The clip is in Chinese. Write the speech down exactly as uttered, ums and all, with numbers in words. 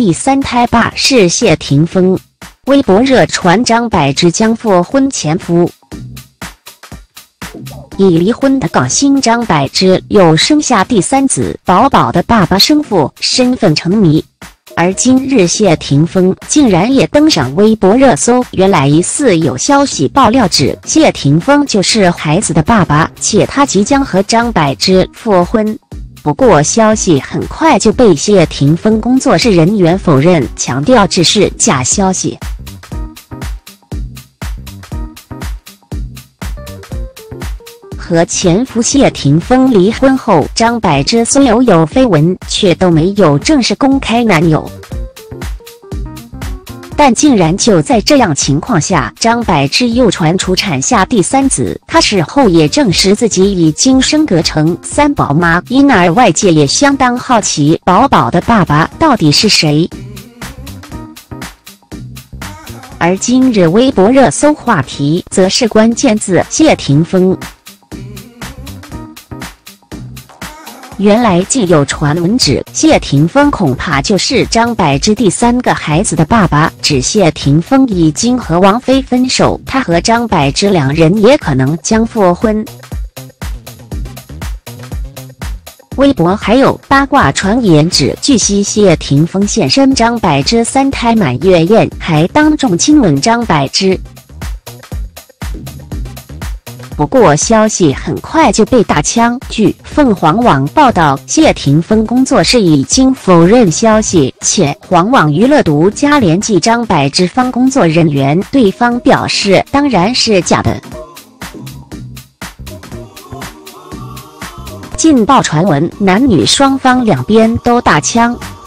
第三胎爸是谢霆锋。微博热传张柏芝将复婚前夫。已离婚的港星张柏芝又生下第三子，宝宝的爸爸生父身份成谜。而今日谢霆锋竟然也登上微博热搜，原来疑似有消息爆料指谢霆锋就是孩子的爸爸，且他即将和张柏芝复婚。不过消息很快就被谢霆锋工作室人员否认，强调这是假消息。和前夫谢霆锋离婚后，张柏芝虽有有绯闻，却都没有正式公开男友。但竟然就在这样情况下，张柏芝又传出产下第三子。她事后也证实自己已经升格成三宝妈，因而外界也相当好奇宝宝的爸爸到底是谁。而今日微博热搜话题则是关键字谢霆锋。原来竟有传闻指谢霆锋恐怕就是张柏芝第三个孩子的爸爸，指谢霆锋已经和王菲分手，他和张柏芝两人也可能将复婚。微博还有八卦传言指，据悉谢霆锋现身张柏芝三胎满月宴，还当众亲吻张柏芝。不过消息很快就被打枪。据凤凰网报道，谢霆锋工作室已经否认消息，且黄网娱乐独家联系张柏芝方工作人员，对方表示当然是假的。劲爆传闻，男女双方两边都打枪。